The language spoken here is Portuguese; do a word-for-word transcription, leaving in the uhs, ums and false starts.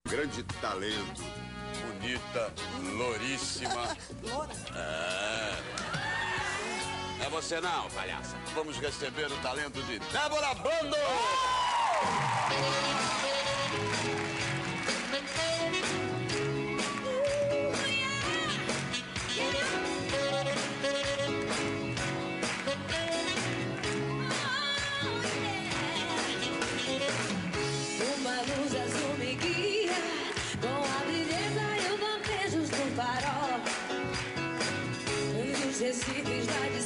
grande talento. Bonita, louríssima. Loura? É. É você não, palhaça. Vamos receber o talento de Débora Blando! Uma luz azul me guia, com a beleza e os lampejos do farol. Um dos recifes da